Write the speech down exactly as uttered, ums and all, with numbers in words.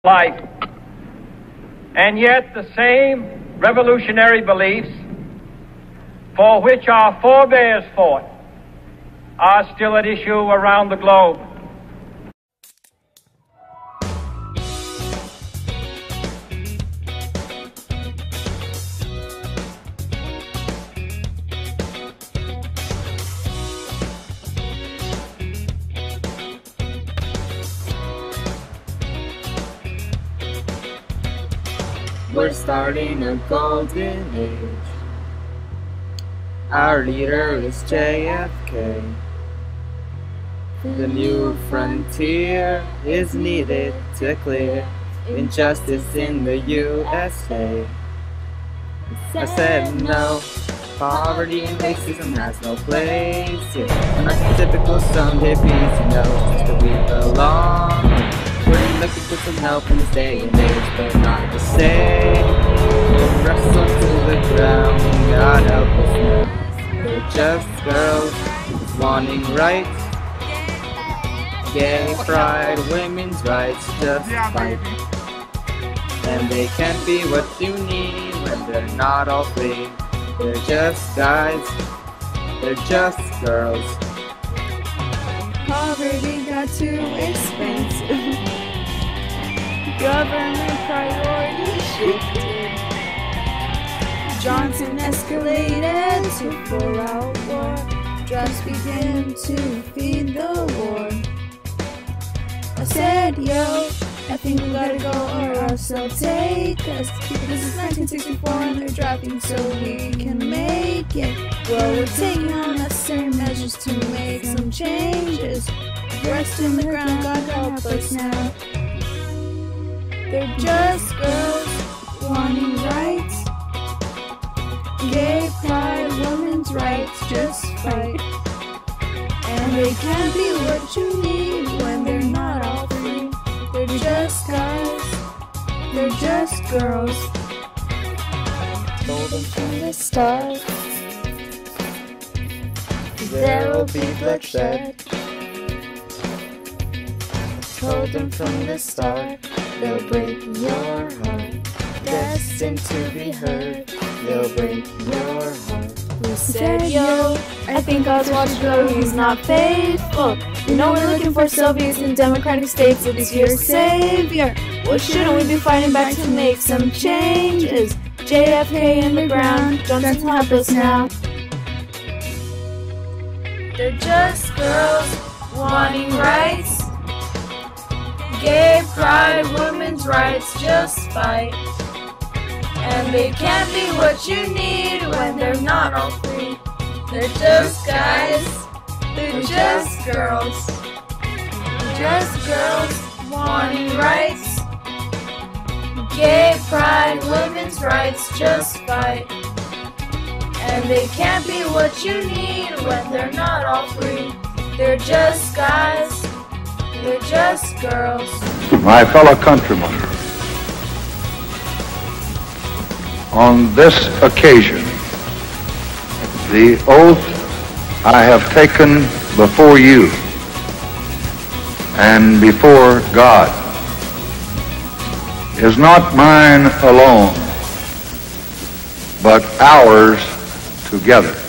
life. And yet the same revolutionary beliefs for which our forebears fought are still at issue around the globe. We're starting a golden age. Our leader is J F K. The new frontier is needed to clear injustice in the U S A. I said no, poverty and racism has no place here. Not the typical some hippies, you know, just that we belong. We're looking for some help in this day and age, but not the same. We'll wrestle to the ground, God help us now. They're just girls wanting rights. Gay pride, women's rights, just fight. And they can't be what you need when they're not all free. They're just guys, they're just girls. Poverty got too expensive. Government priorities shifted. Johnson escalated to full-out war. Drugs began to feed the war. I said, yo, I think we gotta go or else they'll take us. This is nineteen sixty-four and they're dropping so we can make it. Well, we're taking unnecessary measures to make some changes. Rest in the ground, God help us now. They're just girls wanting rights. Gay pride, women's rights, just fight. And they can't be what you need when they're not all free. They're just guys, they're just girls. Told them from the start there will be bloodshed. Told them from the start they'll break your heart. Destined to be heard, they'll break your heart. We said, yo, I think God's watching go, he's not faithful. You know we're looking for Soviets and democratic states to be your savior. Well, shouldn't we be fighting back to make some changes? J F K in the ground, Johnson help us now. They're just girls wanting rights. Gay pride, women's rights, just fight. And they can't be what you need when they're not all free. They're just guys, they're just girls. Just girls wanting rights. Gay pride, women's rights, just fight. And they can't be what you need when they're not all free. They're just guys, they're just girls. My fellow countrymen, on this occasion, the oath I have taken before you and before God is not mine alone, but ours together.